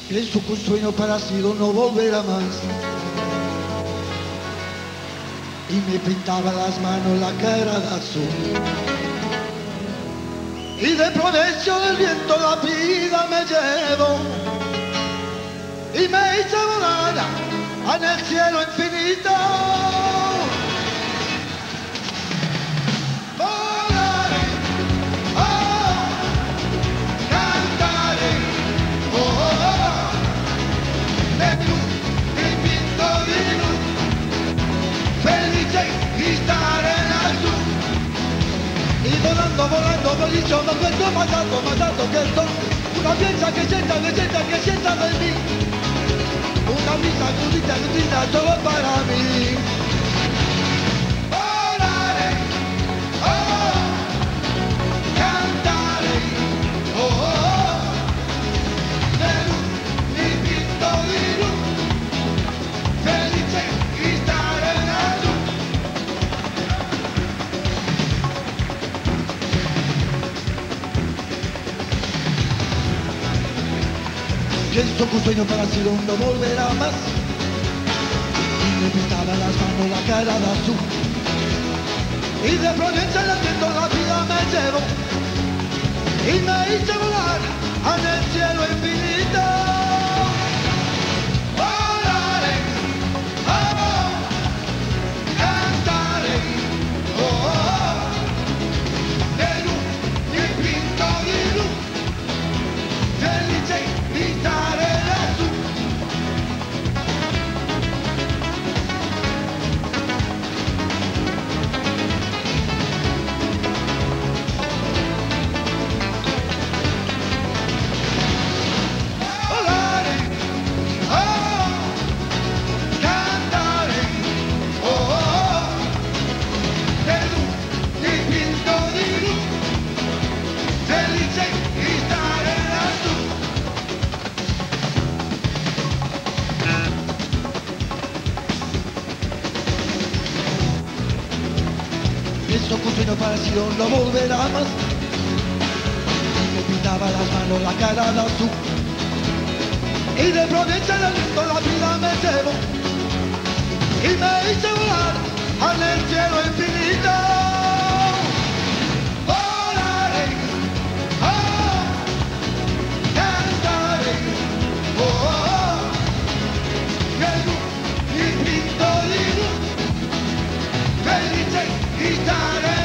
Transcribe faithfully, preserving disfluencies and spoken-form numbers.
Pienso que un sueño parecido no volverá más. Y me pintaba las manos, la cara de azul. Y de provecho del viento la vida me llevo. Y me hice volar en el cielo infinito. Volare, oh, cantare, oh, oh, oh, de blu, dipinto di blu, felice di stare lassù. Y volando, volando, bolillo, me encuentro más alto, más alto que el sol. Una pieza que sienta, que sienta, que sienta de mí. Una brisa crudita, crudita, solo para mí. Volare, oh, cantare, oh, oh, oh, de luz, dipinto di luz, felice di stare lassù. Pienso que un sueño parecido no volverá más. Y me pintaba las manos, la cara de azul. Y de Provincia el viento la vida me llevo. Y me hice volar en el cielo infinito. Volare, oh, cantare, oh, oh, oh, de luz, dipinto di luz, felice di stare lassù. Volare, oh, cantare, oh, oh, oh, de luz, dipinto di luz, felice di stare lassù. Pienso que un sueño parecido no volverá más. Y me pintaba las manos, la cara de azul. Y de Provincia del viento la vida me llevo. Y me hice volar en el cielo infinito. Volare, oh, cantare, oh, oh, oh, de luz, dipinto di luz, felice di stare